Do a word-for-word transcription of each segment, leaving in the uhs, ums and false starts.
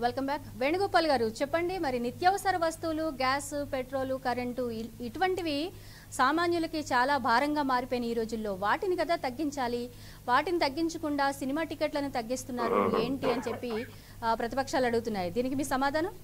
Welcome back. Venugopal గారు చెప్పండి, మరి నిత్యావసర వస్తువులు, గ్యాస్, పెట్రోలు, కరెంటు ఇటువంటివి సామాన్యులకి చాలా భారంగా మారిపోయిన ఈ రోజుల్లో వాటిని కదా తగ్గించాలి. వాటిని తగ్గించకుండా సినిమా టికెట్లను తగ్గిస్తున్నారు ఏంటి అని చెప్పి ప్రతిపక్షాలు అడుగుతున్నాయి. దీనికి మీ సమాధానం?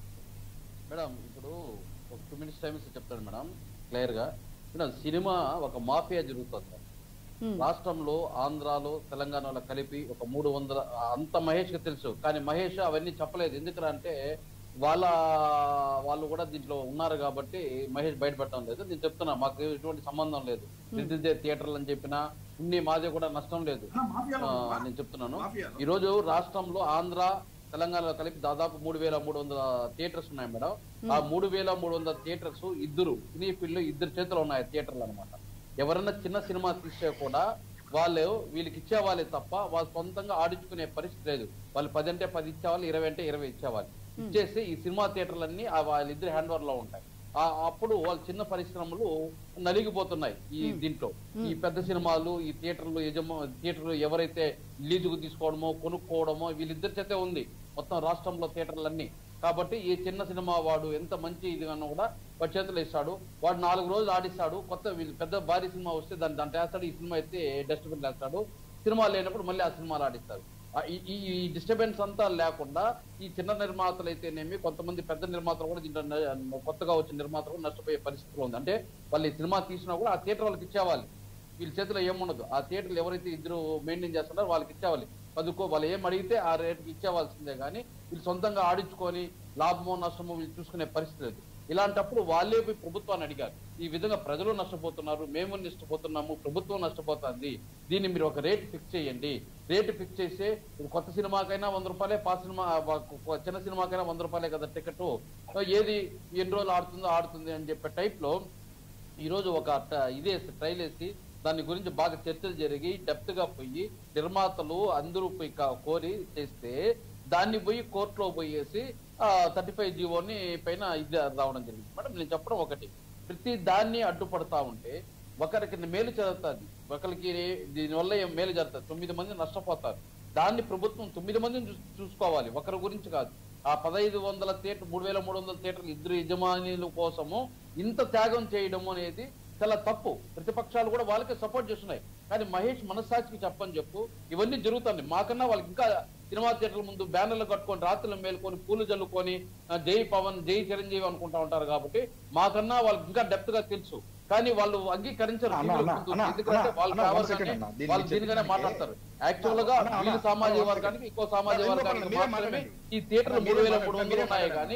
మేడం ఇప్పుడు ఒక టూ మినిట్స్ టైం చెప్తాను మేడం క్లియర్ గా. మేడం సినిమా ఒక మాఫియా జరుగుతుంది రాష్ట్రంలో, ఆంధ్రాలో, తెలంగాణలో కలిపి ఒక మూడు వందల అంత మహేష్ కి తెలుసు. కానీ మహేష్ అవన్నీ చెప్పలేదు. ఎందుకంటే వాళ్ళ వాళ్ళు కూడా దీంట్లో ఉన్నారు కాబట్టి మహేష్ బయటపెట్టడం లేదు. నేను చెప్తున్నా మాకు ఎటువంటి సంబంధం లేదు. దిద్దిదే థియేటర్లు అని చెప్పినా ఇన్ని మాదే కూడా నష్టం లేదు. నేను చెప్తున్నాను ఈ రోజు రాష్ట్రంలో ఆంధ్ర తెలంగాణలో కలిపి దాదాపు మూడు వేల మూడు వందల థియేటర్స్ ఉన్నాయి మేడం. ఆ మూడు వేల మూడు వందల థియేటర్స్ ఇద్దరు సినీ ఫీల్డ్ ఇద్దరు చేతులు ఉన్నాయి థియేటర్లు అనమాట. ఎవరన్నా చిన్న సినిమా తీసే కూడా వాళ్ళు వీళ్ళకి ఇచ్చేవాళ్ళే తప్ప వాళ్ళు సొంతంగా ఆడించుకునే పరిస్థితి లేదు. వాళ్ళు పది అంటే పది ఇచ్చేవాళ్ళు, ఇరవై అంటే ఇరవై ఇచ్చేవాళ్ళు. ఇచ్చేసి ఈ సినిమా థియేటర్లన్నీ వాళ్ళిద్దరు హ్యాండ్ ఓవర్ లో ఉంటాయి. అప్పుడు వాళ్ళ చిన్న పరిశ్రమలు నలిగిపోతున్నాయి ఈ దీంట్లో. ఈ పెద్ద సినిమాలు ఈ థియేటర్లు యజమా థియేటర్లు ఎవరైతే లీజుకు తీసుకోవడమో కొనుక్కోవడమో వీళ్ళిద్దరి చేతే ఉంది మొత్తం రాష్ట్రంలో థియేటర్లన్నీ. కాబట్టి ఈ చిన్న సినిమా వాడు ఎంత మంచి ఇది అన్నా కూడా వాడి చేతులు ఇస్తాడు. వాడు నాలుగు రోజులు ఆడిస్తాడు. కొత్త వీళ్ళు పెద్ద భారీ సినిమా వస్తే దాన్ని దాంట్లో వేస్తాడు. ఈ సినిమా అయితే డస్ట్బిన్ వేస్తాడు. సినిమా లేనప్పుడు మళ్ళీ ఆ సినిమాలు ఆడిస్తాడు. ఈ డిస్టర్బెన్స్ అంతా లేకుండా ఈ చిన్న నిర్మాతలు అయితేనేమి కొంతమంది పెద్ద నిర్మాతలు కూడా దీంట్లో కొత్తగా వచ్చిన నిర్మాతలు కూడా నష్టపోయే పరిస్థితిలో ఉంది. అంటే వాళ్ళు ఈ సినిమా తీసినా కూడా ఆ థియేటర్ వాళ్ళకి ఇచ్చేవాలి. వీళ్ళ చేతిలో ఏముండదు. ఆ థియేటర్లు ఎవరైతే ఇద్దరు మెయింటైన్ చేస్తున్నారో వాళ్ళకి ఇచ్చేవాలి. పదుకో వాళ్ళు ఏం అడిగితే ఆ రేటుకి ఇచ్చేవాల్సిందే కానీ వీళ్ళు సొంతంగా ఆడించుకొని లాభమో నష్టమో వీళ్ళు చూసుకునే పరిస్థితి లేదు. ఇలాంటప్పుడు వాళ్ళే పోయి ప్రభుత్వాన్ని అడిగారు. ఈ విధంగా ప్రజలు నష్టపోతున్నారు, మేము నష్టపోతున్నాము, ప్రభుత్వం నష్టపోతుంది, దీన్ని మీరు ఒక రేటు ఫిక్స్ చేయండి. రేటు ఫిక్స్ చేస్తే కొత్త సినిమాకైనా వంద రూపాయలే, పాత సినిమా చిన్న సినిమాకైనా వంద రూపాయలే కదా టికెట్, ఏది ఎన్ని రోజులు ఆడుతుందో ఆడుతుంది అని చెప్పే టైప్ లో ఈరోజు ఒక ఇదేసి ట్రైల్ వేసి దాని గురించి బాగా చర్చలు జరిగి డెప్త్ గా పోయి నిర్మాతలు అందరూ పోయి కోరి చేస్తే దాన్ని పోయి కోర్టులో పోయేసి థర్టీ ఫైవ్ జీవోని పైన ఇది రావడం జరిగింది. మేడం నేను చెప్పడం ఒకటి, ప్రతి దాన్ని అడ్డుపడతా ఉంటే ఒకరికి మేలు జరుగుతుంది, ఒకరికి దీనివల్ల ఏం మేలు జరుగుతుంది, తొమ్మిది మంది నష్టపోతారు. దాన్ని ప్రభుత్వం తొమ్మిది మందిని చూసుకోవాలి, ఒకరి గురించి కాదు. ఆ పదహైదు వందల థియేటర్ మూడు వేల మూడు వందల థియేటర్లు ఇద్దరు యజమానుల కోసము ఇంత త్యాగం చేయడం అనేది చాలా తప్పు. ప్రతిపక్షాలు కూడా వాళ్ళకే సపోర్ట్ చేస్తున్నాయి. కానీ మహేష్ మనస్సాక్షికి చెప్పని చెప్పు ఇవన్నీ జరుగుతుంది. మాకన్నా వాళ్ళకి ఇంకా సినిమా థియేటర్ల ముందు బ్యానర్లు కట్టుకొని రాత్రులు మేలుకొని పూలు జల్లుకొని జై పవన్ జై చిరంజీవి అనుకుంటా ఉంటారు. కాబట్టి మాకన్నా వాళ్ళకి ఇంకా డెప్త్ గా తెలుసు. కానీ వాళ్ళు అంగీకరించారు. ఎందుకంటే వాళ్ళు కావాలని వాళ్ళు దీనిగానే మాట్లాడతారు. యాక్చువల్ గా వీళ్ళు సామాజిక వర్గానికి ఇంకో సామాజిక వర్గానికి మాత్రమే ఈ థియేటర్లు మూడు వేల మూడు వందలు ఉన్నాయి. కానీ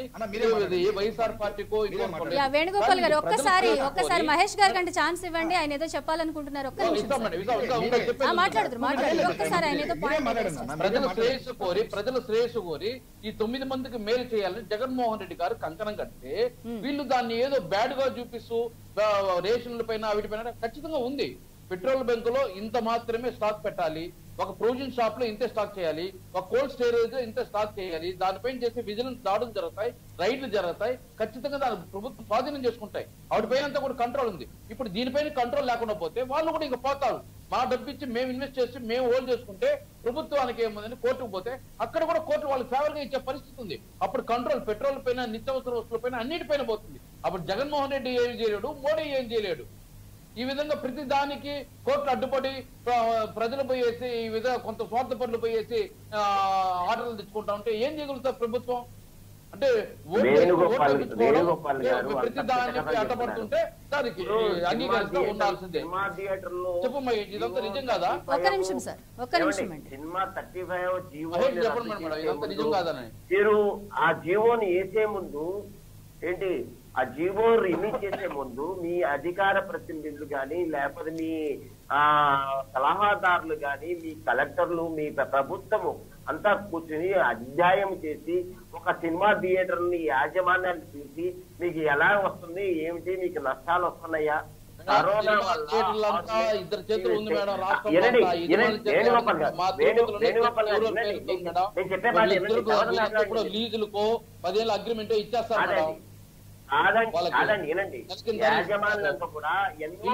ఏ వైఎస్ఆర్ పార్టీకో వేణుగోపాల్ గారు ఒక్కసారి ఒక్కసారి మహేష్ గారి కంటే ఛాన్స్ ఇవ్వండి, ఆయన ఏదో చెప్పాలనుకుంటున్నారు. ఒక్క మాట్లాడుతారు మాట్లాడారు ఒక్కసారి ఆయన ఏదో ప్రజల శ్రేయస్సు కోరి ప్రజల శ్రేయస్సు కోరి ఈ తొమ్మిది మందికి మేలు చేయాలని జగన్మోహన్ రెడ్డి గారు కంకణం కడితే వీళ్ళు దాన్ని ఏదో బ్యాడ్ గా చూపిస్తూ రేషన్ల పైన వీటి పైన ఖచ్చితంగా ఉంది. పెట్రోల్ బంకులో ఇంత మాత్రమే స్టాక్ పెట్టాలి, ఒక ప్రొవిజన్ షాప్ లో ఇంతే స్టాక్ చేయాలి, ఒక కోల్డ్ స్టోరేజ్ ఇంతే స్టాక్ చేయాలి. దానిపైన చేసి విజిలెన్స్ దాడులు జరుగుతాయి, రైడ్లు జరుగుతాయి. ఖచ్చితంగా దాని ప్రభుత్వం స్వాధీనం చేసుకుంటాయి. వాటిపైన అంతా కూడా కంట్రోల్ ఉంది. ఇప్పుడు దీనిపైన కంట్రోల్ లేకుండా పోతే వాళ్ళు కూడా ఇంకా పోతారు. మా డబ్బు ఇచ్చి మేము ఇన్వెస్ట్ చేసి మేము హోల్డ్ చేసుకుంటే ప్రభుత్వానికి ఏముందని కోర్టుకు పోతే అక్కడ కూడా కోర్టు వాళ్ళకి ఫేవర్ గా ఇచ్చే పరిస్థితి ఉంది. అప్పుడు కంట్రోల్ పెట్రోల్ పైన నిత్యావసర వస్తువుల పైన అన్నిటిపైన పోతుంది. అప్పుడు జగన్మోహన్ రెడ్డి ఏం చేయలేడు, మోడీ ఏం చేయలేడు. ఈ విధంగా ప్రతి దానికి కోర్టులు అడ్డుపడి ప్రజలు పోయేసి ఈ విధంగా కొంత స్వార్థ పనులు పోయేసి ఆర్డర్లు తెచ్చుకుంటా ఉంటే ఏం చేయగలుగుతారు ప్రభుత్వం? అంటే ప్రతి దానికి అడ్డపడుతుంటే దానికి అంగీకరిస్తూ ఉండాల్సిందే. చెప్పమ్మా ఇదంతా నిజం కాదా? ఒక్క నిమిషం సార్, ఒక్క నిమిషం అండి. సినిమా థర్టీ ఫైవ్ జీవో చెప్పండి మేడం, ఇదంతా నిజం కాదని. మీరు ఆ జీవోని వేసే ముందు ఏంటి, ఆ జీవో రిలీజ్ చేసే ముందు మీ అధికార ప్రతినిధులు కానీ లేకపోతే మీ ఆ సలహాదారులు కానీ మీ కలెక్టర్లు మీ ప్రభుత్వము అంతా కూర్చుని అధ్యాయం చేసి ఒక సినిమా థియేటర్ ని యాజమాన్యాన్ని చూసి మీకు ఎలా వస్తుంది ఏమిటి, మీకు నష్టాలు వస్తున్నాయా, కరోనా ఇద్దరు చేతులు ఉంది మేడం. నేను చెప్పే మాట లీజులకో పదేళ్ళ అగ్రిమెంట్ ఇచ్చేస్తారు మేడం. కాదండి వినండి, యాజమాన్యంతో కూడా ఎన్నో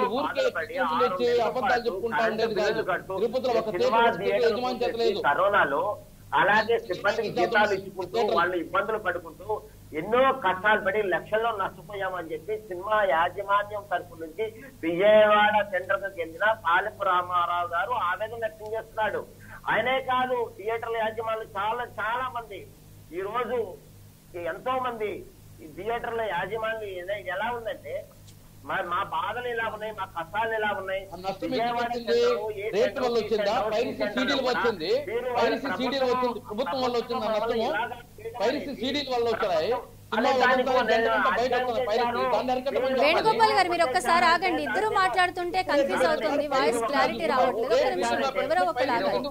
అబద్ధాలు చెప్పుకుంటా ఉండేది కాదు. కరోనాలో అలాగే సిబ్బందికి జీతాలు ఇచ్చుకుంటూ వాళ్ళు ఇబ్బందులు పడుకుంటూ ఎన్నో కష్టాలు పడి లక్షల్లో నష్టపోయామని చెప్పి సినిమా యాజమాన్యం తరపు నుంచి విజయవాడ సెంటర్ కు చెందిన పాలెపు రామారావు గారు ఆవేదన వ్యక్తం చేస్తున్నాడు. ఆయనే కాదు, థియేటర్ల యాజమాన్యం చాలా చాలా మంది ఈ రోజు ఎంతో మంది ఈ థియేటర్ల యాజమాన్యం ఎలా ఉందంటే మా మా బాధలు ఎలా ఉన్నాయి, మా కష్టాలు ఎలా ఉన్నాయి. రేట్ల వల్ల వచ్చిందా? పైరసీ సీడీలు వచ్చింది, పైరసీ సీడీలు వచ్చింది, ప్రభుత్వం వల్ల వచ్చింది ఆ నష్టము. పైరసీ సీడీల వల్ల వచ్చాయి. వేణుగోపాల్ గారు మీరు ఒక్కసారి ఆగండి, ఇద్దరు మాట్లాడుతుంటే కన్ఫ్యూజ్ అవుతుంది, వాయిస్ క్లారిటీ రావట్లేదు. ఒక నిమిషం ఎవరో ఒకరు ఆగండి.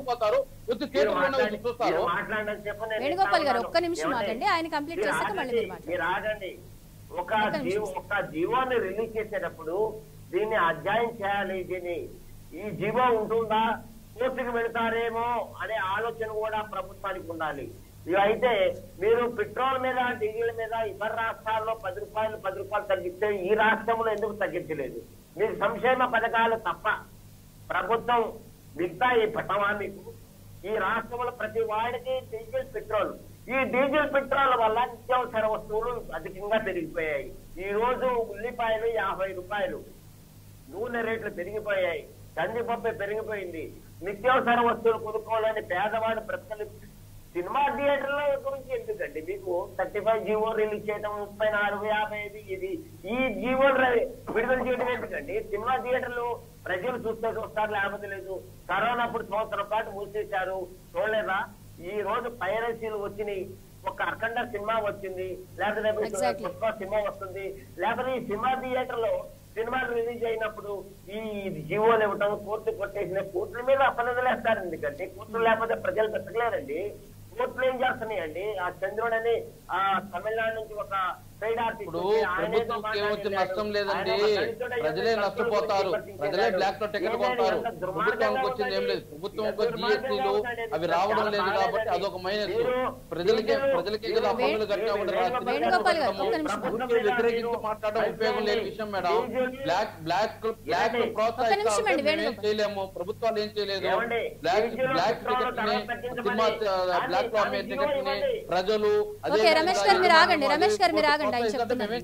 వేణుగోపాల్ గారు ఒక్క నిమిషం ఆగండి, ఆయన కంప్లీట్ చేశాక మళ్ళీ మీరు మాట్లాడండి. ఒక జీవో ఒక జీవోని రిలీజ్ చేసేటప్పుడు దీన్ని అధ్యయనం చేయాలి. దీన్ని ఈ జీవో ఉంటుందా, కోర్టుకు వెళతారేమో అనే ఆలోచన కూడా ప్రభుత్వానికి ఉండాలి. ఇవైతే మీరు పెట్రోల్ మీద డీజిల్ మీద ఇతర రాష్ట్రాల్లో పది రూపాయలు పది రూపాయలు తగ్గిస్తే ఈ రాష్ట్రంలో ఎందుకు తగ్గించలేదు? మీరు సంక్షేమ పథకాలు తప్ప ప్రభుత్వం మిగతా ఈ పట్టమా మీకు? ఈ రాష్ట్రంలో ప్రతి వాడికి డీజిల్ పెట్రోల్, ఈ డీజిల్ పెట్రోల్ వల్ల నిత్యావసర వస్తువులు అధికంగా పెరిగిపోయాయి. ఈ రోజు ఉల్లిపాయలు యాభై రూపాయలు, నూనె రేట్లు పెరిగిపోయాయి, కందిపప్పు పెరిగిపోయింది. నిత్యావసర వస్తువులు కొనుక్కోవాలని పేదవాడు బ్రతకలు. సినిమా థియేటర్ల గురించి ఎందుకండి మీకు థర్టీ ఫైవ్ జీవో రిలీజ్ చేయడం, ముప్పై నాలుగు యాభై ఐదు ఇది ఈ జీవోలు విడుదల చేయడం ఎందుకండి? సినిమా థియేటర్లు ప్రజలు చూస్తే చూస్తారు, లేకపోతే లేదు. కరోనా అప్పుడు సంవత్సరం పాటు మూసేశారు, చూడలేదా? ఈ రోజు పైరసీలు వచ్చినాయి. ఒక అఖండ సినిమా వచ్చింది, లేకపోతే పుష్ప సినిమా వస్తుంది, లేకపోతే ఈ సినిమా థియేటర్ లో సినిమాలు రిలీజ్ అయినప్పుడు ఈ జీవోలు ఇవ్వటం, కోర్టు కొట్టేసిన కోర్టుల మీద అపనిదలేస్తారు. ఎందుకంటే కోర్టులు లేకపోతే ప్రజలు బ్రతకలేరండి. కోర్టులు ఏం చేస్తున్నాయండి? ఆ చంద్రుడు అని ఆ తమిళనాడు నుంచి ఒక ఇప్పుడు ప్రభుత్వంకి ఏమొచ్చిన నష్టం లేదండి, ప్రజలే నష్టపోతారు, ప్రజలే బ్లాక్ లో టికెట్ కొంటారు. ప్రభుత్వానికి వచ్చింది ఏం లేదు, ప్రభుత్వం జిఎస్టీలు అవి రావడం లేదు కాబట్టి అదొక మైనస్. ప్రజలకే ప్రజలకే కదా పన్నులు కట్టినా వ్యతిరేకించి మాట్లాడడం ఉపయోగం లేని విషయం మేడం. బ్లాక్ బ్లాక్ బ్లాక్ ప్రోత్సహిస్తాం చేయలేము, ప్రభుత్వాలు ఏం చేయలేదు. బ్లాక్ బ్లాక్ టికెట్ ని సినిమా బ్లాక్ లో అమ్మే టికెట్ ని ప్రజలు అదే రమేష్ గారు మీరు ఆగండి, రమేష్ గారు మీరు ఆగండి, ఆయన చెప్తున్నారు.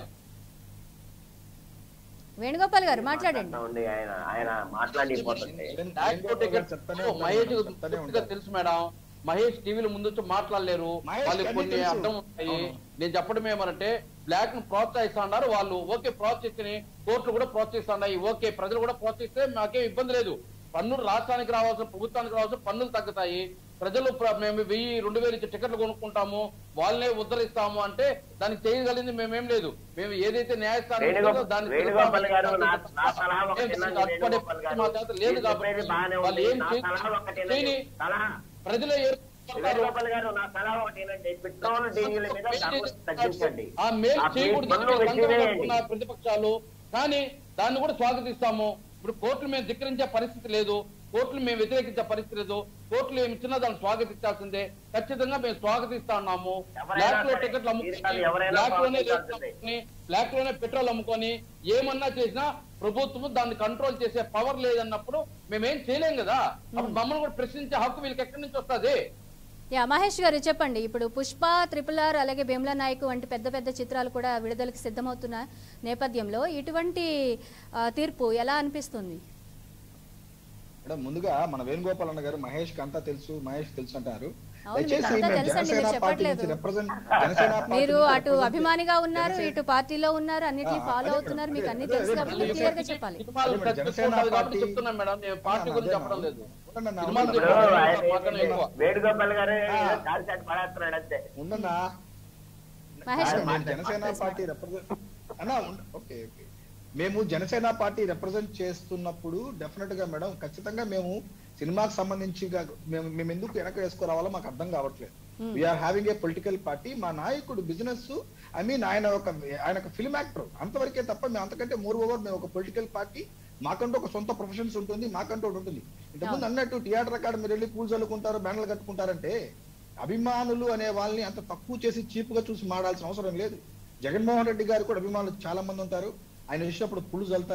వేణుగోపాల్ గారు మాట్లాడండి. ఆయన ఆయన మాట్లాడిపోతుంది. మహేష్ తెలుసు మేడం, మహేష్ టీవీలో ముందు మాట్లాడలేరు, వాళ్ళకి కొన్ని అర్థం ఉంటాయి. నేను చెప్పడం ఏమనంటే బ్లాక్ ను ప్రోత్సహిస్తున్నారు వాళ్ళు, ఓకే ప్రోత్సహించి కోర్టులు కూడా ప్రోత్సహిస్తున్నాయి, ఓకే ప్రజలు కూడా ప్రోత్సహిస్తే మాకేం ఇబ్బంది లేదు. పన్నులు రాష్ట్రానికి రావాల్సిన ప్రభుత్వానికి రావాల్సిన పన్నులు తగ్గుతాయి. ప్రజలు మేము వెయ్యి రెండు వేలు ఇచ్చి టికెట్లు కొనుక్కుంటాము, వాళ్ళనే ఉద్ధరిస్తాము అంటే దానికి చేయగలిగింది మేమేం లేదు. మేము ఏదైతే న్యాయస్థానం లేదు కాబట్టి వాళ్ళు ఏం ప్రజలే ఆ మేలు చేయకూడదు ప్రతిపక్షాలు, కానీ దాన్ని కూడా స్వాగతిస్తాము. ఇప్పుడు కోర్టులు మేము ధిక్కరించే పరిస్థితి లేదు, కోర్టులు మేము వ్యతిరేకించే పరిస్థితి లేదు. కోర్టులు ఏమి ఇచ్చినా దాన్ని స్వాగతించాల్సిందే, ఖచ్చితంగా మేము స్వాగతిస్తా ఉన్నాము. బ్లాక్ లో టికెట్లు అమ్ముకొని బ్లాక్ లోనే బ్లాక్ లోనే పెట్రోల్ అమ్ముకొని ఏమన్నా చేసినా ప్రభుత్వం దాన్ని కంట్రోల్ చేసే పవర్ లేదన్నప్పుడు మేమేం చేయలేం కదా. అప్పుడు మమ్మల్ని కూడా ప్రశ్నించే హక్కు వీళ్ళకి ఎక్కడి నుంచి వస్తుంది? యా మహేష్ గారు చెప్పండి. ఇప్పుడు పుష్ప, ట్రిపుల్ ఆర్ అలాగే భీమ్లా నాయక్ వంటి పెద్ద పెద్ద చిత్రాలు కూడా విడుదలకు సిద్ధమవుతున్న నేపథ్యంలో ఇటువంటి తీర్పు ఎలా అనిపిస్తుంది? ముందుగా మన వేణుగోపాల్ అన్న గారు మహేష్ కి అంతా తెలుసు, మహేష్ తెలుసు అంటారు. మీరు అటు అభిమానిగా ఉన్నారు, ఇటు పార్టీలో ఉన్నారు, అన్నిటిని ఫాలో అవుతున్నారు, మీకు అన్ని తెలుసు కాబట్టి క్లియర్ గా చెప్పాలి. వేణుగోపాల్ గారు ఉండన్నా జనసేన పార్టీ రిప్రజెంట్ అన్నా ఓకే ఓకే మేము జనసేన పార్టీ రిప్రజెంట్ చేస్తున్నప్పుడు డెఫినెట్ గా మేడం ఖచ్చితంగా మేము సినిమాకి సంబంధించి మేము మేము ఎందుకు వెనక వేసుకురావాలో మాకు అర్థం కావట్లేదు. We are having a political party. మా నాయకుడు బిజినెస్, ఐ మీన్ ఆయన ఒక ఆయన ఒక ఫిల్మ్ యాక్టర్ అంతవరకే తప్ప మేము అంతకంటే మోర్ ఓవర్ మేము ఒక పొలిటికల్ పార్టీ. మాకంటూ ఒక సొంత ప్రొఫెషన్స్ ఉంటుంది, మాకంటూ ఒకటి ఉంటుంది. ఇంతకుముందు అన్నట్టు థియేటర్ అక్కడ మీరు వెళ్ళి పూలు చల్లుకుంటారు, బ్యానర్లు కట్టుకుంటారంటే అభిమానులు అనే వాళ్ళని అంత తక్కువ చేసి చీప్ గా చూసి మాడాల్సిన అవసరం లేదు. జగన్మోహన్ రెడ్డి గారు కూడా అభిమానులు చాలా మంది ఉంటారు. ఆయన వచ్చినప్పుడు పులు చల్లుతారు,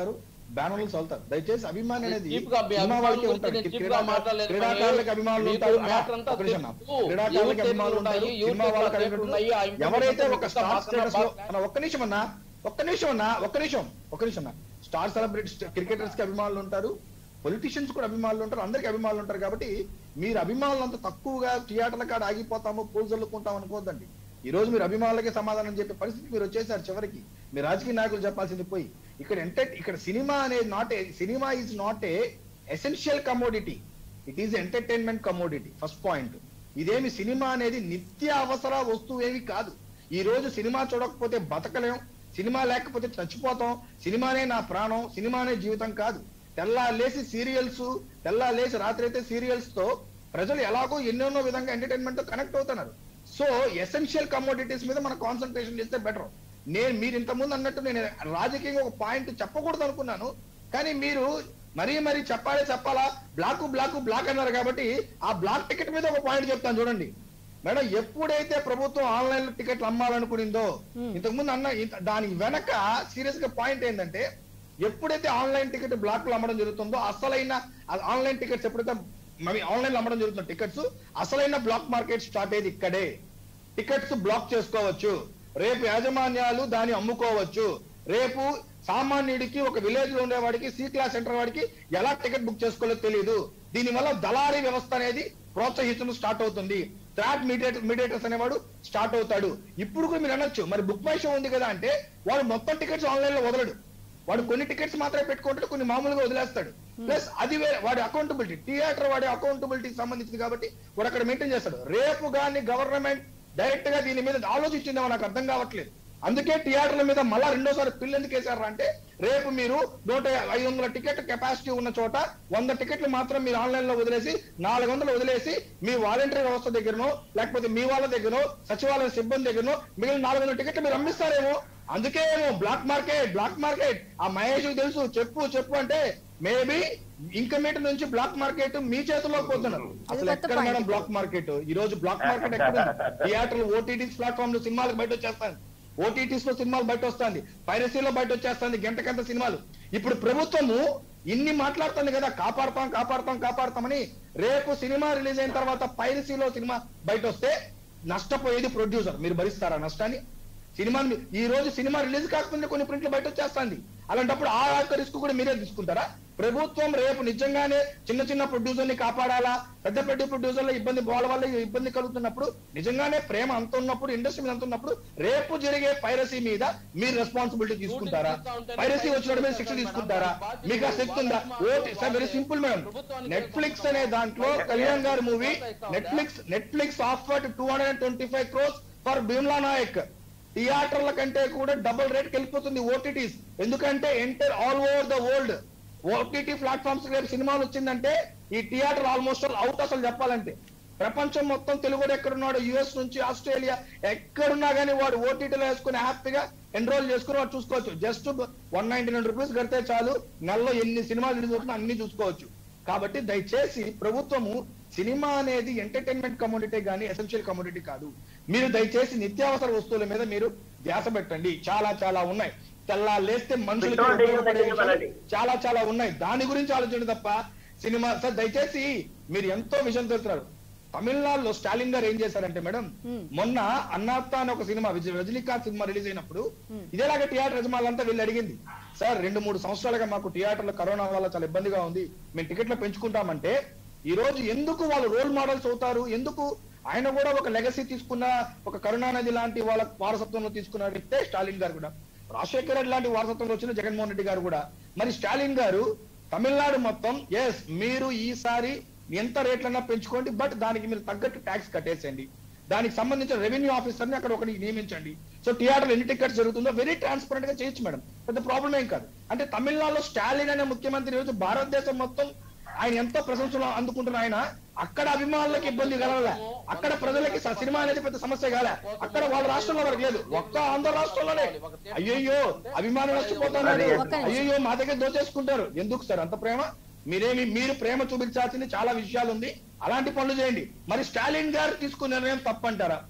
బ్యానర్లు చల్లుతారు. దయచేసి అభిమాని అనేది చీప్ గా మీ సినిమా అభిమానుల వాళ్ళకే గురించి ఉంటారు. నేను చీప్ గా క్రీడా- మాట్లాడలేదు. క్రీడాకారులకు అభిమానులు మీకు ఉంటారు. మ్యాటర్ అంతా ఒక నిమిషం అన్న. తెలుసు. క్రీడాకారులకు యువత అభిమానులు ఉంటారు. ఉన్నాయి, యువత సినిమా వాళ్ళకి రేట్లు అభిమానులు ఉన్నాయి. ఆ ఉంటారు. ఎవరైతే ఒక ఇంకొక స్టార్ పక్కన స్టేటస్ లో బాగా- అన్న, ఒక్క నిమిషం అన్న ఒక్క నిమిషం అన్న ఒక్క నిమిషం ఒక్క నిమిషం అన్న స్టార్ సెలబ్రిటీస్ క్రికెటర్స్ కి అభిమానులు ఉంటారు, పొలిటీషియన్స్ కూడా అభిమానులు ఉంటారు, అందరికి అభిమానులు ఉంటారు. కాబట్టి మీరు అభిమానులు అంత తక్కువగా థియేటర్ల కాడ ఆగిపోతాము, పూలు చల్లుకుంటాం అనుకోవద్దండి. ఈ రోజు మీరు అభిమానులకే సమాధానం చెప్పే పరిస్థితి మీరు వచ్చేసారు. చివరికి మీరు రాజకీయ నాయకులు చెప్పాల్సింది పోయి ఇక్కడ ఎంటర్ ఇక్కడ సినిమా అనేది not a cinema is not a essential commodity, it is entertainment commodity. First point. ఇదేమి సినిమా అనేది నిత్య అవసర వస్తువు ఏమి కాదు. ఈ రోజు సినిమా చూడకపోతే బతకలేం, సినిమా లేకపోతే చచ్చిపోతాం, సినిమానే నా ప్రాణం, సినిమానే జీవితం కాదు. తెల్లా లేసి సీరియల్స్ తెల్లా లేసి రాత్రి అయితే సీరియల్స్ తో ప్రజలు ఎలాగో ఎన్నెన్నో విధంగా ఎంటర్టైన్మెంట్ తో కనెక్ట్ అవుతున్నారు. సో ఎసెన్షియల్ కమోడిటీస్ మీద మనం కాన్సన్ట్రేషన్ చేస్తే బెటర్. నేను మీరు ఇంతకుముందు అన్నట్టు నేను రాజకీయంగా ఒక పాయింట్ చెప్పకూడదు అనుకున్నాను, కానీ మీరు మరీ మరీ చెప్పాలి చెప్పాలా బ్లాక్ బ్లాక్ బ్లాక్ అన్నారు కాబట్టి ఆ బ్లాక్ టికెట్ మీద ఒక పాయింట్ చెప్తాను చూడండి మేడం. ఎప్పుడైతే ప్రభుత్వం ఆన్లైన్ లో టికెట్లు అమ్మాలనుకునిందో ఇంతకుముందు అన్న ఇంత- దాని వెనక సీరియస్ గా పాయింట్ ఏంటంటే ఎప్పుడైతే ఆన్లైన్ టికెట్ బ్లాక్ లో అమ్మడం జరుగుతుందో అసలైన ఆన్లైన్ టికెట్స్ ఎప్పుడైతే ఆన్లైన్ లో అమ్మడం జరుగుతుందో టికెట్స్ అసలైన బ్లాక్ మార్కెట్ స్టార్ట్ అయ్యేది ఇక్కడే. టికెట్స్ బ్లాక్ చేసుకోవచ్చు, రేపు యాజమాన్యాలు దాన్ని అమ్ముకోవచ్చు. రేపు సామాన్యుడికి ఒక విలేజ్ లో ఉండేవాడికి సి క్లాస్ సెంటర్ వాడికి ఎలా టికెట్ బుక్ చేసుకోవాలో తెలియదు. దీని వల్ల దళారీ వ్యవస్థ అనేది ప్రోత్సహించడం స్టార్ట్ అవుతుంది. థ్రాట్ మీడియేటర్ మీడియేటర్స్ అనేవాడు స్టార్ట్ అవుతాడు. ఇప్పుడు కూడా మీరు అనొచ్చు మరి బుక్ మై షో ఉంది కదా అంటే వాడు మొత్తం టికెట్స్ ఆన్లైన్ లో వదలడు, వాడు కొన్ని టికెట్స్ మాత్రమే పెట్టుకుంటాడు, కొన్ని మామూలుగా వదిలేస్తాడు. ప్లస్ అది వేరే వాడి అకౌంటబిలిటీ, థియేటర్ వాడి అకౌంటబిలిటీకి సంబంధించింది కాబట్టి వాడు అక్కడ మెయింటైన్ చేస్తాడు. రేపు కానీ గవర్నమెంట్ డైరెక్ట్ గా దీని మీద ఆలోచించిందేమో నాకు అర్థం కావట్లేదు. అందుకే థియేటర్ల మీద మళ్ళా రెండోసారి పిల్లు ఎందుకు వేశారు అంటే రేపు మీరు నూట ఐదు వందల టికెట్ కెపాసిటీ ఉన్న చోట వంద టికెట్లు మాత్రం మీరు ఆన్లైన్ లో వదిలేసి నాలుగు వందలు వదిలేసి మీ వాలంటరీ వ్యవస్థ దగ్గరనో లేకపోతే మీ వాళ్ళ దగ్గరనో సచివాలయ సిబ్బంది దగ్గరనో మిగిలిన నాలుగు వందల టికెట్లు మీరు అమ్మిస్తారేమో. అందుకే ఏమో బ్లాక్ మార్కెట్ బ్లాక్ మార్కెట్ ఆ మహేష్ తెలుసు చెప్పు చెప్పు అంటే మేబీ ఇంకమీటర్ నుంచి బ్లాక్ మార్కెట్ మీ చేతిలోకి పోతున్నారు. అసలు ఎక్కడ మేడం బ్లాక్ మార్కెట్? ఈ రోజు బ్లాక్ మార్కెట్ ఎక్కడ? థియేటర్లు ఓటీటీ ప్లాట్ఫామ్ లో సినిమాలకు బయట వచ్చేస్తాను, ఓటీటీస్ లో సినిమాలు బయట వస్తుంది, పైరసీలో బయట వచ్చేస్తుంది గంటకంత సినిమాలు. ఇప్పుడు ప్రభుత్వము ఇన్ని మాట్లాడుతుంది కదా కాపాడుతాం కాపాడుతాం కాపాడుతామని. రేపు సినిమా రిలీజ్ అయిన తర్వాత పైరసీలో సినిమా బయట వస్తే నష్టపోయేది ప్రొడ్యూసర్. మీరు భరిస్తారా నష్టాన్ని? సినిమాని ఈ రోజు సినిమా రిలీజ్ కాకపోతే కొన్ని ప్రింట్లు బయట వచ్చేస్తుంది. అలాంటప్పుడు ఆ యొక్క రిస్క్ కూడా మీరే తీసుకుంటారా? ప్రభుత్వం రేపు నిజంగానే చిన్న చిన్న ప్రొడ్యూసర్ ని కాపాడాలా, పెద్ద పెద్ద ప్రొడ్యూసర్ల ఇబ్బంది వాళ్ళ వల్ల ఇబ్బంది కలుగుతున్నప్పుడు నిజంగానే ప్రేమ అంత ఉన్నప్పుడు ఇండస్ట్రీ మీద అంత ఉన్నప్పుడు రేపు జరిగే పైరసీ మీద మీరు రెస్పాన్సిబిలిటీ తీసుకుంటారా? పైరసీ వచ్చిన మీద శిక్ష తీసుకుంటారా? మీకు ఆ శక్తి ఉందా? OT sir very simple madam. Netflix అనే దాంట్లో కళ్యాణ్ గారి movie Netflix Netflix offered two hundred twenty five crores for Bheemla Nayak. థియేటర్ల కంటే కూడా డబుల్ రేట్ వెళ్ళిపోతుంది ఓటీటీస్. ఎందుకంటే ఎంటర్ all over the world OTT platforms రేపు సినిమాలు వచ్చిందంటే ఈ థియేటర్ ఆల్మోస్ట్ అవుట్. అసలు చెప్పాలంటే ప్రపంచం మొత్తం తెలుగుడు ఎక్కడున్నాడు, యుఎస్ నుంచి ఆస్ట్రేలియా ఎక్కడున్నా కానీ వాడు ఓటీటీలో వేసుకుని హ్యాపీగా ఎన్రోల్ చేసుకుని వాడు చూసుకోవచ్చు. Just one ninety nine rupees కడితే చాలు, నెలలో ఎన్ని సినిమాలు రిలీజ్ అవుతున్నా అన్ని చూసుకోవచ్చు. కాబట్టి దయచేసి ప్రభుత్వము సినిమా అనేది ఎంటర్టైన్మెంట్ కమోడిటీ కానీ ఎసెన్షియల్ కమోడిటీ కాదు. మీరు దయచేసి నిత్యావసర వస్తువుల మీద మీరు ధ్యాస పెట్టండి. చాలా చాలా ఉన్నాయి, తెల్లా లేస్తే మనుషులకి ఉపయోగపడే విషయాలు చాలా చాలా ఉన్నాయి. దాని గురించి ఆలోచన తప్ప సినిమా సార్ దయచేసి మీరు ఎంతో విషయం తెలుస్తున్నారు. తమిళనాడులో స్టాలిన్ గారు ఏం చేశారంటే మేడం మొన్న అన్నాత్త అని ఒక cinema Vijay Rajinikanth cinema release అయినప్పుడు ఇదేలాగా థియేటర్ యజమానులంతా వీళ్ళు అడిగింది, సార్ రెండు మూడు సంవత్సరాలుగా మాకు థియేటర్లో కరోనా వల్ల చాలా ఇబ్బందిగా ఉంది, మేము టికెట్లు పెంచుకుంటామంటే ఈ రోజు ఎందుకు వాళ్ళు రోల్ మోడల్స్ అవుతారు? ఎందుకు ఆయన కూడా ఒక లెగసీ తీసుకున్న ఒక కరుణానిధి లాంటి వాళ్ళ వారసత్వంలో తీసుకున్న వ్యక్తే స్టాలిన్ గారు కూడా, రాజశేఖర రెడ్డి లాంటి వారసత్వంలో వచ్చిన జగన్మోహన్ రెడ్డి గారు కూడా. మరి స్టాలిన్ గారు తమిళనాడు మొత్తం ఎస్ మీరు ఈసారి ఎంత రేట్లన్నా పెంచుకోండి, బట్ దానికి మీరు తగ్గట్టు ట్యాక్స్ కట్టేసేయండి, దానికి సంబంధించిన రెవెన్యూ ఆఫీసర్ని అక్కడ ఒకటి నియమించండి. సో థియేటర్ ఎన్ని టికెట్స్ జరుగుతుందో వెరీ ట్రాన్స్పరెంట్ గా చేయొచ్చు మేడం, పెద్ద ప్రాబ్లం ఏం కాదు. అంటే తమిళనాడులో స్టాలిన్ అనే ముఖ్యమంత్రి రోజు భారతదేశం మొత్తం ఆయన ఎంతో ప్రశంసలు అందుకుంటున్న ఆయన అక్కడ అభిమానులకు ఇబ్బంది కలగలే, అక్కడ ప్రజలకి సినిమా అనేది పెద్ద సమస్య కాలే, అక్కడ వాళ్ళ రాష్ట్రంలో వరకు లేదు, ఒక్క ఆంధ్ర రాష్ట్రంలోనే అయ్యయ్యో అభిమానులు నచ్చిపోతున్నారు, అయ్యయ్యో మా దగ్గర దోచేసుకుంటారు. ఎందుకు సార్ అంత ప్రేమ? మీరేమి మీరు ప్రేమ చూపించాల్సింది చాలా విషయాలు ఉంది, అలాంటి పనులు చేయండి. మరి స్టాలిన్ గారు తీసుకున్న నిర్ణయం తప్పంటారా?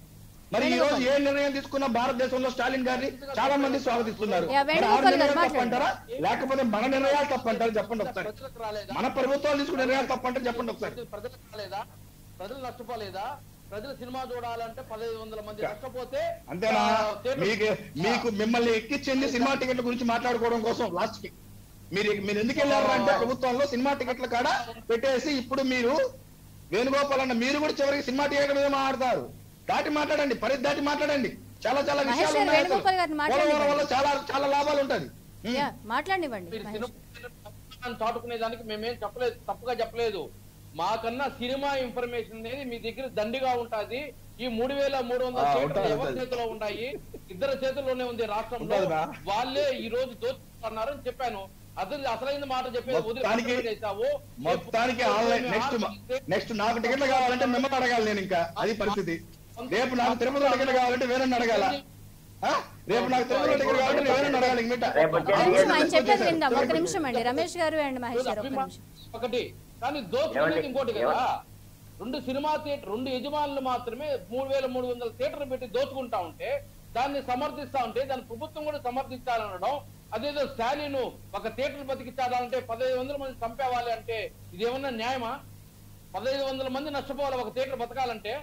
మరి ఈ రోజు ఏ నిర్ణయం తీసుకున్న భారతదేశంలో స్టాలిన్ గారిని చాలా మంది స్వాగతిస్తున్నారు. యా, వేణుగోపాల్ గారు తప్పంటారా లేకపోతే మన నిర్ణయాలు తప్పంటారా చెప్పండి ఒకసారి. మన ప్రభుత్వాలు తీసుకున్న నిర్ణయాలు తప్పంటారు చెప్పండి ఒకసారి. ప్రజలకు రాలేదా? ప్రజలు నష్టపోలేదా? ప్రజలు సినిమా చూడాలంటే పదహైదు వందల మంది నష్టపోతే అంతేనా? మీకు మీకు మిమ్మల్ని ఎక్కించింది సినిమా టికెట్ల గురించి మాట్లాడుకోవడం కోసం లాస్ట్ కి. మీరు మీరు ఎందుకు వెళ్ళారు అంటే ప్రభుత్వంలో సినిమా టికెట్ల కాడ పెట్టేసి ఇప్పుడు మీరు వేణుగోపాల్ అన్న మీరు కూడా చివరికి సినిమా టికెట్ మీద మాట్లాడతారు. దాటి మాట్లాడండి, పరిధి దాటి మాట్లాడండి. చాలా చాలా విషయాలు ఉన్నాయి. వేణుగోపాల్ గారిని మాట్లాడండి. వల్ల చాలా చాలా లాభాలు ఉంటది. యా, మాట్లాడివ్వండి. మీరు సినిమా చాటుకునే దానికి మేమేం చెప్పలేదు, తప్పుగా చెప్పలేదు. మాకన్నా సినిమా ఇన్ఫర్మేషన్ అనేది మీ దగ్గర దండిగా ఉంటది. ఈ మూడు వేల మూడు వందల చేతులు ఎవరి చేతిలో ఉన్నాయి? ఇద్దరు చేతుల్లోనే ఉంది రాష్ట్రంలో. వాళ్ళే ఈ రోజు దోచుకున్నారు అని చెప్పాను. అసలు అసలైన మాట చెప్పేది మొత్తానికి ఆన్లైన్. నెక్స్ట్ నెక్స్ట్ నాకు టికెట్లు కావాలంటే మిమ్మల్ని అడగాలి నేను. ఇంకా అది పరిస్థితి. రేపు నాకు తిరుపతిలో టికెట్ కావాలంటే వేరే అడగాల. రేపు నాకు తిరుపతిలో టికెట్ కావాలంటే వేరే అడగాలి. ఆయన చెప్పేది విందాం. ఒక నిమిషం అండి రమేష్ గారు అండ్ మహేష్ గారు. ఒకటి కానీ దోచుకునేది ఇంకోటి కదా. రెండు సినిమా థియేటర్ రెండు యజమానులు మాత్రమే మూడు వేల మూడు వందల థియేటర్లు పెట్టి దోచుకుంటా ఉంటే దాన్ని సమర్థిస్తా ఉంటే దాని ప్రభుత్వం కూడా సమర్థించాలనడం. అదేదో స్టాలిన్ ఒక థియేటర్ బతికించాలంటే పదహైదు వందల మంది చంపేవాలి అంటే ఇది ఏమన్నా న్యాయమా? పదహైదు వందల మంది నష్టపోవాలి ఒక థియేటర్ బతకాలంటే.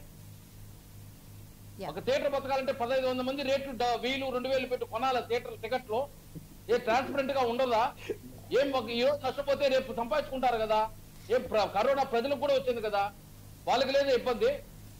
ఒక థియేటర్ బతకాలంటే పదహైదు వందల మంది రేట్లు వెయ్యి రెండు వేలు పెట్టి కొనాలి థియేటర్ టికెట్లు. ఏ ట్రాన్స్పరెంట్ గా ఉండదా? ఏం ఈ రోజు నష్టపోతే రేపు సంపాదించుకుంటారు కదా. ఏం కరోనా ప్రజలకు కూడా వచ్చింది కదా, వాళ్ళకి లేదా ఇబ్బంది?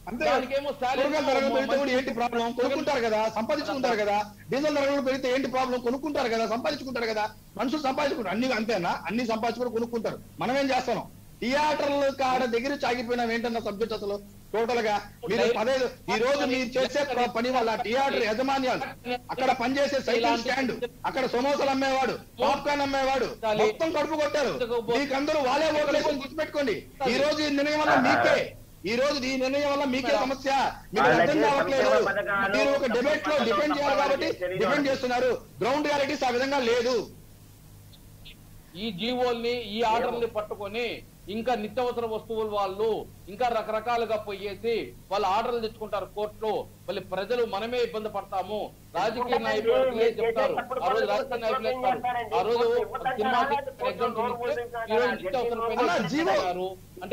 ఏంటి ప్రాబ్లం? కొనుక్కుంటారు కదా, సంపాదించుకుంటారు కదా. డీజిల్ ధరలు పెరిగితే ఏంటి ప్రాబ్లం? కొనుక్కుంటారు కదా, సంపాదించుకుంటారు కదా. మనుషులు సంపాదించుకుంటారు అన్ని. అంతేనా? అన్ని సంపాదించుకుని కొనుక్కుంటారు. మనం ఏం చేస్తాం? థియేటర్లు కాడ దగ్గర చాగిపోయినాం ఏంటన్న సబ్జెక్ట్ అసలు టోటల్ గా. మీరు పదహైదు ఈ రోజు మీరు చేసే పని వల్ల థియేటర్ యజమాన్యాలు, అక్కడ పనిచేసే సైకిల్ స్టాండ్, అక్కడ సమోసాలు అమ్మేవాడు, పాప్కార్న్ అమ్మేవాడు మొత్తం కడుపు కొట్టారు. మీకందరూ వాళ్ళే ఓట్లేసి గుర్తుపెట్టుకోండి. ఈ రోజు ఈ నిర్ణయం వల్ల మీకే ఈ రోజు ఈ నిర్ణయం వల్ల మీకే సమస్య. మీకు అర్థం కావట్లేదు. మీరు ఒక డిబేట్ లో డిఫెండ్ చేయాలి కాబట్టి డిఫెండ్ చేస్తున్నారు. గ్రౌండ్ రియాలిటీస్ ఆ విధంగా లేదు. ఈ జీవోల్ని ఈ ఆర్డర్ని పట్టుకొని ఇంకా నిత్యావసర వస్తువులు వాళ్ళు ఇంకా రకరకాలుగా పోయేసి వాళ్ళు ఆర్డర్లు తెచ్చుకుంటారు కోర్టులో. మళ్ళీ ప్రజలు మనమే ఇబ్బంది పడతాము. రాజకీయ నాయకులు చెప్తారు, ఆ రోజు రాజకీయ నాయకులు చెప్తారు, ఆ రోజు సినిమా ఎగ్జామ్ ఈ రోజు నిత్యావసర అంటే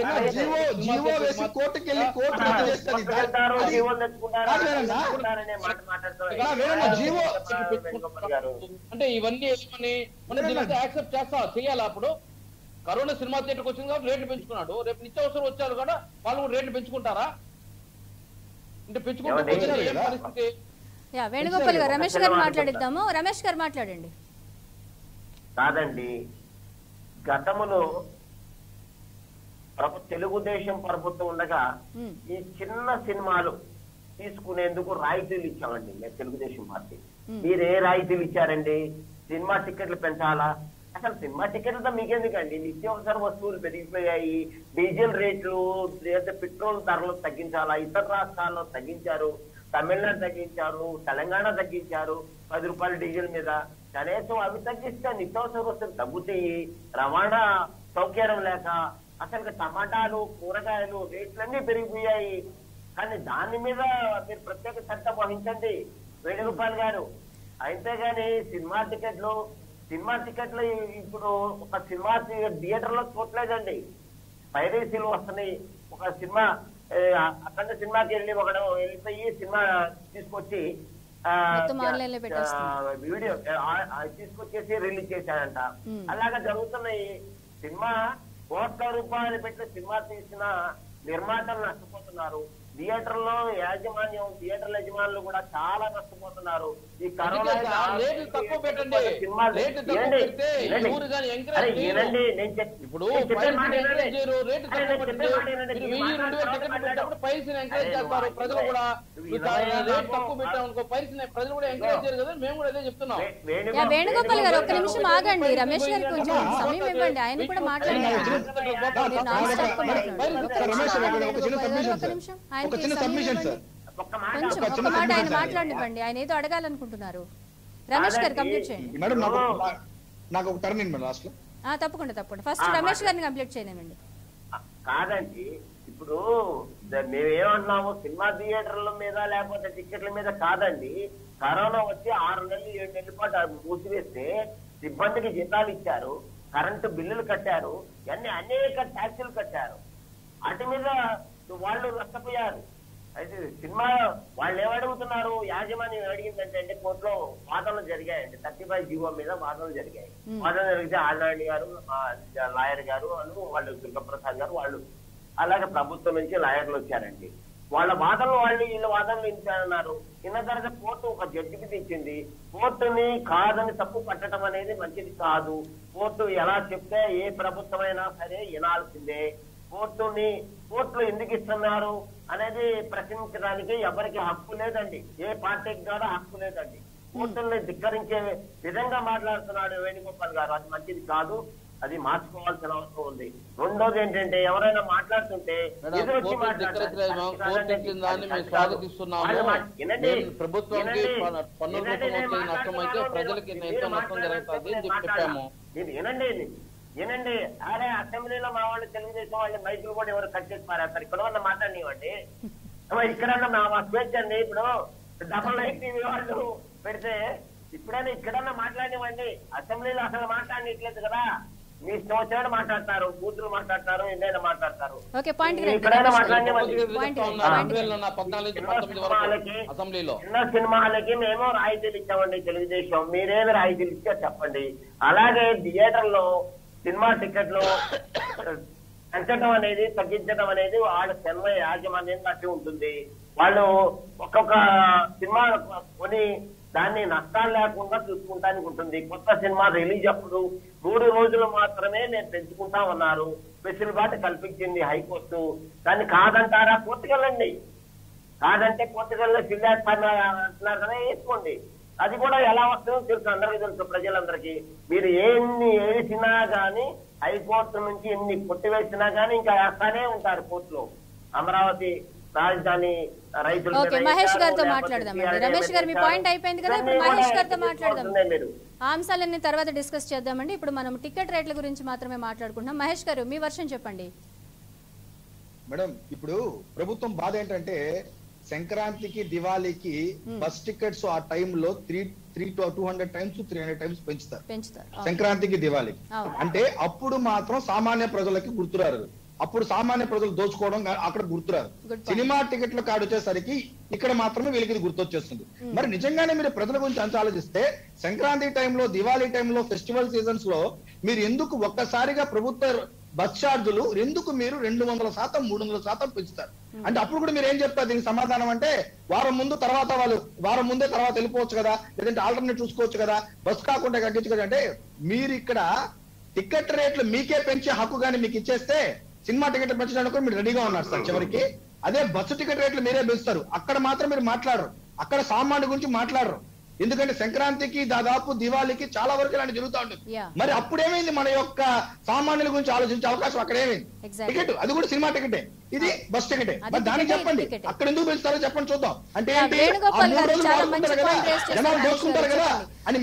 అంటే ఇవన్నీ ఏమని మనం యాక్సెప్ట్ చేస్తా చేయాలా? అప్పుడు కరోనా సినిమా థియేటర్కి వచ్చింది కాబట్టి రేట్లు పెంచుకున్నాడు. రేపు నిత్యావసరం వచ్చారు కూడా వాళ్ళు కూడా రేట్లు పెంచుకుంటారా? అంటే పెంచుకుంటే ఏం పరిస్థితి? వేణుగోపాల్ గారు రమేష్ గారు మాట్లాడిద్దాము. రమేష్ గారు మాట్లాడండి. కాదండి, గతంలో తెలుగుదేశం ప్రభుత్వం ఉండగా ఈ చిన్న సినిమాలు తీసుకునేందుకు రాయితీలు ఇచ్చామండి మేము తెలుగుదేశం పార్టీ. మీరు ఏ రాయితీలు ఇచ్చారండి? సినిమా టికెట్లు పెంచాలా? అసలు సినిమా టికెట్లతో మీకెందుకండి? నిత్యావసర వస్తువులు పెరిగిపోయాయి, డీజిల్ రేట్లు లేదా పెట్రోల్ ధరలు తగ్గించాలా? ఇతర రాష్ట్రాల్లో తగ్గించారు, తమిళనాడు తగ్గించారు, తెలంగాణ తగ్గించారు పది రూపాయలు డీజిల్ మీద. కనీసం అవి తగ్గిస్తే నిత్యావసర వస్తువులు తగ్గుతాయి. రవాణా సౌకర్యం లేక అసలు టమాటాలు కూరగాయలు రేట్లన్నీ పెరిగిపోయాయి. కానీ దాని మీద మీరు ప్రత్యేక శ్రద్ధ వహించండి వేణుగోపాల్ గారు. అంతేగాని సినిమా టికెట్లు సినిమా టికెట్లు ఇప్పుడు ఒక సినిమా థియేటర్ లో చూడలేదండి, పైరసీలు వస్తున్నాయి. ఒక సినిమా అక్కడ సినిమాకి వెళ్ళి ఒకడు వెళ్ళిపోయి సినిమా తీసుకొచ్చి వీడియో తీసుకొచ్చేసి రిలీజ్ చేశాడంట. అలాగా జరుగుతున్నాయి. సినిమా కోట్ల రూపాయలు పెట్టి సినిమా తీసిన నిర్మాతలు నష్టపోతున్నారు. థియేటర్లో యాజమాన్యం థియేటర్ల యజమానులు కూడా చాలా నష్టపోతున్నారు. ఈ కరోనా తక్కువ పెట్టండి, ఇప్పుడు పైసలు ఎంకరేజ్ చేస్తారు ప్రజలు కూడా. రేట్ తక్కువ పెట్టామనుకో పైసలు ప్రజలు కూడా ఎంకరేజ్ చేయరు కదా, మేము కూడా అదే చెప్తున్నాం. వేణుగోపాల్ గారు ఒక్క నిమిషం ఆగండి, రమేష్ గారికి కొంచెం సమయం ఇవ్వండి, ఆయన కూడా మాట్లాడారు. కొంచెం ఒక్క మాట ఆయన మాట్లాడివ్వండి, ఆయన ఏదో అడగాలనుకుంటున్నారు. రమేష్ గారు కంప్లీట్ చేయండి. నాకు ఒక టర్న్ ఇన్ లాస్ట్ లో తప్పకుండా తప్పకుండా ఫస్ట్ రమేష్ గారిని కంప్లీట్ చేయనివ్వండి. కాదండి, ఇప్పుడు ద- మేమేమంటున్నాము సినిమా థియేటర్ల మీద లేకపోతే టికెట్ల మీద కాదండి. కరోనా వచ్చి ఆరు నెలలు ఏడు నెలల పాటు అది మూసివేస్తే సిబ్బందికి జీతాలు ఇచ్చారు, కరెంటు బిల్లులు కట్టారు, అన్ని అనేక ట్యాక్సులు కట్టారు. వాటి మీద వాళ్ళు నష్టపోయారు. అయితే సినిమా వాళ్ళు ఏమడుగుతున్నారు, యాజమాన్యం అడిగిందంటే అంటే కోర్టులో వాదనలు జరిగాయండి. థర్టీ ఫైవ్ జీవో మీద వాదనలు జరిగాయి. వాదనలు జరిగితే ఆనాయుడు గారు, లాయర్ గారు అను వాళ్ళు దుర్గప్రసాద్ గారు వాళ్ళు, అలాగే ప్రభుత్వం నుంచి లాయర్లు వచ్చారండి. వాళ్ళ వాదనలు వాళ్ళు వీళ్ళ వాదనలు ఇచ్చారన్నారు. ఇన్న తర్వాత కోర్టు ఒక జడ్జికి తెచ్చింది. కోర్టుని కాదని తప్పు పట్టడం అనేది మంచిది కాదు. కోర్టు ఎలా చెప్తే ఏ ప్రభుత్వమైనా సరే వినాల్సిందే. కోర్టుని కోర్టులు ఎందుకు ఇస్తున్నారు అనేది ప్రశ్నించడానికి ఎవరికి హక్కు లేదండి. ఏ పార్టీకి కూడా హక్కు లేదండి. కోర్టుల్ని ధిక్కరించే విధంగా మాట్లాడుతున్నాడు వేణుగోపాల్ గారు. అది మంచిది కాదు, అది మార్చుకోవాల్సిన అవసరం ఉంది. రెండోది ఏంటంటే ఎవరైనా మాట్లాడుతుంటే ఎదురొచ్చి వినండి వినండి అరే అసెంబ్లీలో మా వాళ్ళు తెలుగుదేశం వాళ్ళు మైకులు కూడా ఎవరు కట్ చేసి మారేస్తారు. ఇక్కడ ఉన్న మాట్లాడినివ్వండి, ఇక్కడన్నా మా స్వేచ్ఛ అండి. ఇప్పుడు డబల్ నైట్ టీవీ వాళ్ళు పెడితే ఇప్పుడైనా ఇక్కడన్నా మాట్లాడినివ్వండి. అసెంబ్లీలో అసలు మాట్లాడట్లేదు కదా. మీ ఇష్టం వచ్చినట్టు మాట్లాడతారు, బూతులు మాట్లాడతారు, ఏదైనా మాట్లాడతారు. ఇక్కడైనా మాట్లాడినివ్వండి. చిన్న సినిమాలకి మేము రాయితీలు ఇచ్చామండి తెలుగుదేశం. మీరేమి రాయితీలు ఇచ్చా చెప్పండి. అలాగే థియేటర్ లో సినిమా టికెట్లు పెంచడం అనేది తగ్గించడం అనేది వాళ్ళ సినిమా యాజమాన్యం బట్టి ఉంటుంది. వాళ్ళు ఒక్కొక్క సినిమా కొని దాన్ని నష్టాలు లేకుండా చూసుకుంటానికి ఉంటుంది. కొత్త సినిమా రిలీజ్ అప్పుడు మూడు రోజులు మాత్రమే నేను పెంచుకుంటా ఉన్నారు. వెసులుబాటు కల్పించింది హైకోర్టు. దాన్ని కాదంటారా? కోర్టుకెళ్ళండి. కాదంటే కోర్టుకెళ్ళి సిల్లేస్తారు అంటున్నారు కదా, వేసుకోండి. అది కూడా ఎలా వస్తుందో తెలుసు, అందరికీ తెలుసు, ప్రజలందరికీ. మీరు ఎన్ని వేసినా గానీ హైకోర్టు నుంచి ఎన్ని కొట్టివేసినా గానీ ఇంకా వేస్తానే ఉంటారు కోర్టులో. అమరావతి రాజధాని రైతులు మహేష్ గారితో మాట్లాడదాం. రమేష్ గారు మీ పాయింట్ అయిపోయింది కదా, ఇప్పుడు మహేష్ గారితో మాట్లాడదాం. ఆ అంశాలన్నీ తర్వాత డిస్కస్ చేద్దామండి. ఇప్పుడు మనం టికెట్ రేట్ల గురించి మాత్రమే మాట్లాడుకుంటున్నాం. మహేష్ గారు మీ వర్షన్ చెప్పండి. మేడం ఇప్పుడు ప్రభుత్వం బాధ ఏంటంటే సంక్రాంతికి దివాళీకి బస్ టికెట్స్ ఆ టైంలో three three to two hundred times three hundred times పెంచుతారు పెంచుతారు సంక్రాంతికి దివాళీకి. అంటే అప్పుడు మాత్రం సామాన్య ప్రజలకి గుర్తురారు. అప్పుడు సామాన్య ప్రజలు దోచుకోవడం అక్కడ గుర్తురారు. సినిమా టికెట్ల కార్డు వచ్చేసరికి ఇక్కడ మాత్రమే వీళ్ళకి గుర్తొచ్చేస్తుంది. మరి నిజంగానే మీరు ప్రజల గురించి అంత ఆలోచిస్తే సంక్రాంతి టైంలో, దివాళీ టైంలో, ఫెస్టివల్ సీజన్స్ లో మీరు ఎందుకు ఒక్కసారిగా ప్రభుత్వ బస్ ఛార్జులు ఎందుకు మీరు రెండు వందల శాతం మూడు వందల శాతం పెంచుతారు? అంటే అప్పుడు కూడా మీరు ఏం చెప్తారు దీనికి సమాధానం? అంటే వారం ముందు తర్వాత వాళ్ళు వారం ముందే తర్వాత వెళ్ళిపోవచ్చు కదా, లేదంటే ఆల్టర్నేట్ చూసుకోవచ్చు కదా, బస్ కాకుండా తగ్గించు కదా. అంటే మీరు ఇక్కడ టికెట్ రేట్లు మీకే పెంచే హక్కు కానీ మీకు ఇచ్చేస్తే సినిమా టికెట్ పెంచడానికి మీరు రెడీగా ఉన్నారు సార్ చివరికి. అదే బస్సు టికెట్ రేట్లు మీరే పెంచుతారు. అక్కడ మాత్రం మీరు మాట్లాడరు, అక్కడ సామాన్య గురించి మాట్లాడరు. ఎందుకంటే సంక్రాంతికి దాదాపు దివాళీకి చాలా వరకు ఇలాంటి జరుగుతూ ఉంటుంది. మరి అప్పుడేమైంది మన యొక్క సామాన్యుల గురించి ఆలోచించే అవకాశం అక్కడ ఏమైంది? టికెట్ అది కూడా సినిమా టికెటే, ఇది బస్ టికెటే. మరి దానికి చెప్పండి అక్కడ ఎందుకు పెంచుతారో చెప్పండి చూద్దాం. అంటే ఏంటి జనాలు దోచుకుంటారు కదా అని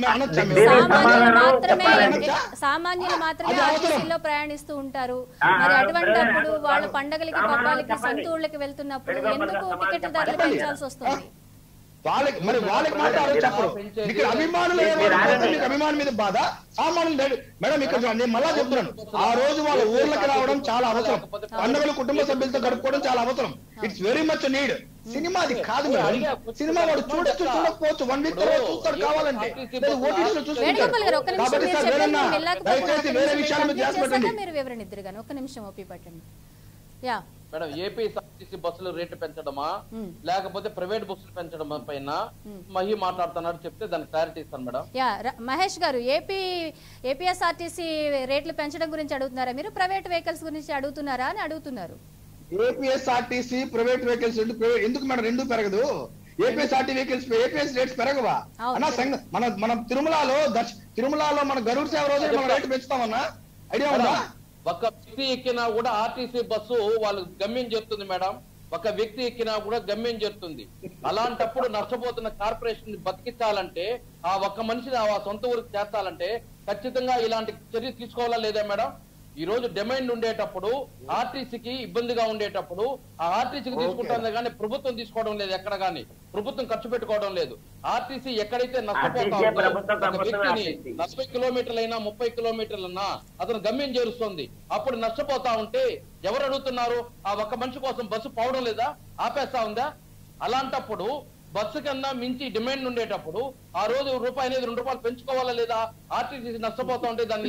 సామాన్యులు మాత్రమే ఆర్టీసీలో ప్రయాణిస్తూ ఉంటారు. మరి అటువంటిప్పుడు వాళ్ళ పండగలకి పబ్బాలకి సొంత ఊళ్ళకి వెళ్తున్నప్పుడు ఎందుకు టికెట్ ధరలు పెంచాల్సి వస్తుంది? వాళ్ళకి మరి వాళ్ళకి మాట్లాడో చెప్పరు. ఇక్కడ అభిమానులు మీకు అభిమానం మీద బాధ, సామాన్యులు. మేడం ఇక్కడ నేను మళ్ళా చెప్తున్నాను, ఆ రోజు వాళ్ళ ఊర్లకి రావడం చాలా అవసరం, పండుగలు కుటుంబ సభ్యులతో గడుపుకోవడం చాలా అవసరం. It's very much need. Cinema అది కాదు మేడం. సినిమా వాడు చూడొచ్చు చూడకపోవచ్చు, వన్ వీక్ తర్వాత చూస్తాడు కావాలంటే, ఓటీటీలో చూసుకుంటారు. కాబట్టి సార్ వేరన్నా దయచేసి వేరే విషయాల మీద ధ్యాస పెట్టండి. మీరు వివరణ ఇద్దరు గాని ఒక్క నిమిషం ఓపి పట్టండి. యా మేడం, ఏపీఎస్ఆర్టీసీ బస్సులు రేట్లు పెంచడమా లేకపోతే ప్రైవేట్ బస్సులు పెంచడం పైన మహి మాట్లాడుతున్నాడు, చెప్తే దానికి క్లారిటీ ఇస్తాను మేడం. యా మహేష్ గారు, ఏపీ ఏపీఎస్ఆర్టీసీ రేట్లు పెంచడం గురించి అడుగుతున్నారా మీరు, ప్రైవేట్ వెహికల్స్ గురించి అడుగుతున్నారా అని అడుగుతున్నారు. ఏపీఎస్ఆర్టీసీ ప్రైవేట్ వెహికల్స్ ఎందుకు మేడం రెండు పెరగదు? ఏపీఎస్ఆర్టీ వెహికల్స్ ఏపీఎస్ రేట్స్ పెరగవా అన్నా? మన మన తిరుమలలో తిరుమలలో మన గరుడ సేవ రోజు మనం రేటు పెంచుతామన్నా ఐడియా ఉందా? ఒక వ్యక్తి ఎక్కినా కూడా ఆర్టీసీ బస్సు వాళ్ళు గమ్యం చేరుతుంది మేడం. ఒక వ్యక్తి ఎక్కినా కూడా గమ్యం చేరుతుంది. అలాంటప్పుడు నష్టపోతున్న కార్పొరేషన్ బతికించాలంటే, ఆ ఒక్క మనిషిని ఆ సొంత ఊరికి చేర్చాలంటే ఖచ్చితంగా ఇలాంటి చర్య తీసుకోవాలా లేదా మేడం? ఈ రోజు డిమాండ్ ఉండేటప్పుడు ఆర్టీసీకి ఇబ్బందిగా ఉండేటప్పుడు ఆ ఆర్టీసీకి తీసుకుంటుంది కానీ ప్రభుత్వం తీసుకోవడం లేదు. ఎక్కడ కానీ ప్రభుత్వం ఖర్చు పెట్టుకోవడం లేదు. ఆర్టీసీ ఎక్కడైతే నష్టపోతా వ్యక్తిని నలభై కిలోమీటర్లైనా ముప్పై కిలోమీటర్లైనా అతను గమ్యం చేరుస్తుంది. అప్పుడు నష్టపోతా ఉంటే ఎవరు అడుగుతున్నారు? ఆ ఒక్క మనిషి కోసం బస్సు పోవడం లేదా? ఆపేస్తా ఉందా? అలాంటప్పుడు బస్సు కన్నా మించి డిమాండ్ ఉండేటప్పుడు ఆ రోజు రూపాయి అనేది రెండు రూపాయలు పెంచుకోవాలా లేదా? ఆర్టీసీ నష్టపోతా ఉంటే దాన్ని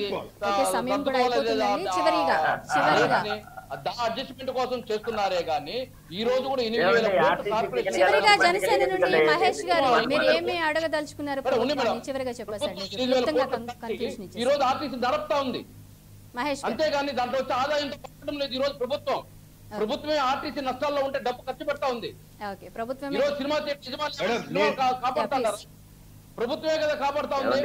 అడ్జస్ట్మెంట్ కోసం చేస్తున్నారే గానీ ఈ రోజు కూడా ఎనిమిది వేల చివరిగా జనసేన నుండి మహేష్ గారు మీరు ఏమి అడగదలుచుకున్నారు? చివరిగా చెప్పండి. ఈ రోజు ఆర్టీసీ నడుపుతా ఉంది మహేష్, అంతేగాని దాంట్లో వచ్చే ఆదాయం పట్టడం లేదు. ఈ రోజు ప్రభుత్వం ప్రభుత్వమే ఆర్టీసీ నష్టాల్లో ఉంటే డబ్బు ఖర్చు పెడతా ఉంది. ఈ రోజు సినిమా కాపాడుతున్నారు, ప్రభుత్వమే కదా కాపాడుతా ఉంది.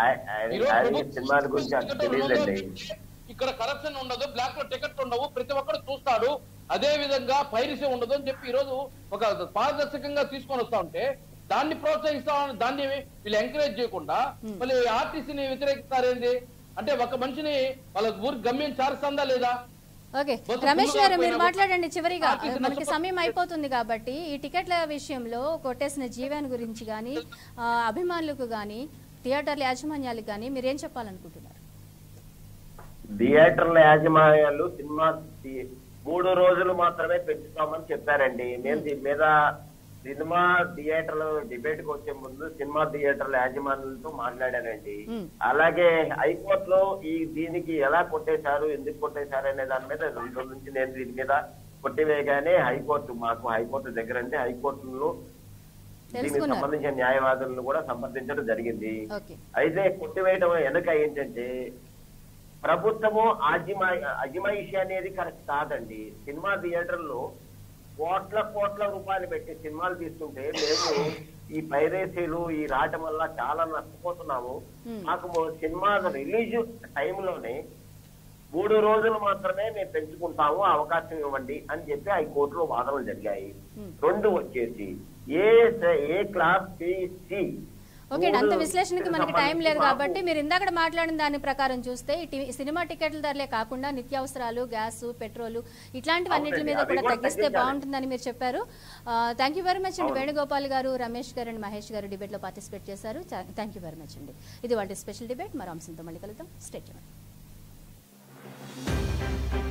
ఇక్కడ కరప్షన్ ఉండదు, బ్లాక్ లో టికెట్ ఉండవు, ప్రతి ఒక్కరు చూస్తాడు. అదే విధంగా పైరసీ ఉండదు అని చెప్పి ఈ రోజు ఒక పారదర్శకంగా తీసుకొని వస్తా ఉంటే దాన్ని ప్రోత్సహిస్తా, దాన్ని వీళ్ళు ఎంకరేజ్ చేయకుండా మళ్ళీ ఆర్టీసీని వ్యతిరేకిస్తారేంది? అంటే ఒక మనిషిని వాళ్ళ ఊరికి గమ్యం చేరుస్తుందా లేదా? ఓకే రమేష్ గారు మీరు మాట్లాడండి. చివరిగా మనకి సమయం అయిపోతుంది కాబట్టి ఈ టికెట్ల విషయంలో కొట్టేసిన జీవన్ గురించి కానీ అభిమానులకు కానీ థియేటర్ల యాజమాన్యాలకు కానీ మీరేం చెప్పాలనుకుంటున్నారు? థియేటర్ల యాజమాన్యాలు సినిమా మూడు రోజులు మాత్రమే పెంచుతామని చెప్పారండి. నేను దీని మీద సినిమా థియేటర్ల డిబేట్ కు వచ్చే ముందు సినిమా థియేటర్ల యాజమాన్యాలతో మాట్లాడానండి. అలాగే హైకోర్టులో ఈ దీనికి ఎలా కొట్టేశారు, ఎందుకు కొట్టేశారు అనే దాని మీద రెండు రోజుల నుంచి నేను దీని మీద కొట్టివేయగానే హైకోర్టు మాకు హైకోర్టు దగ్గర అంటే హైకోర్టులో దీనికి సంబంధించిన న్యాయవాదులను కూడా సంప్రదించడం జరిగింది. అయితే కొట్టివేయడం వెనుక ఏంటంటే ప్రభుత్వము అజిమా అజిమాయిషి అనేది కరెక్ట్ కాదండి. సినిమా థియేటర్లో కోట్ల కోట్ల రూపాయలు పెట్టి సినిమాలు తీసుకుంటే మేము ఈ పైరేసీలు ఈ రావటం వల్ల చాలా నష్టపోతున్నాము. మాకు సినిమా రిలీజ్ టైంలోనే మూడు రోజులు మాత్రమే మేము పెంచుకుంటాము, అవకాశం ఇవ్వండి అని చెప్పి హైకోర్టులో వాదనలు జరిగాయి. రెండు వచ్చేసి A A class B C. Okay అంత విశ్లేషణకి మనకి టైం లేదు కాబట్టి మీరు ఇందాక మాట్లాడిన దాని ప్రకారం చూస్తే సినిమా టికెట్ల ధరలే కాకుండా నిత్యావసరాలు, గ్యాస్, పెట్రోల్ ఇట్లాంటివన్నిటి మీద కూడా తగ్గిస్తే బాగుంటుందని మీరు చెప్పారు. థ్యాంక్ యూ వెరీ మచ్ అండి. వేణుగోపాల్ గారు, రమేష్ గారు అండ్ మహేష్ గారు డిబేట్ లో పార్టిసిపేట్ చేశారు. థ్యాంక్ యూ వెరీ మచ్ అండి. ఇది వాటి స్పెషల్ డిబేట్. మరో అంశంతో మళ్ళీ కలుద్దాం. Stay tuned.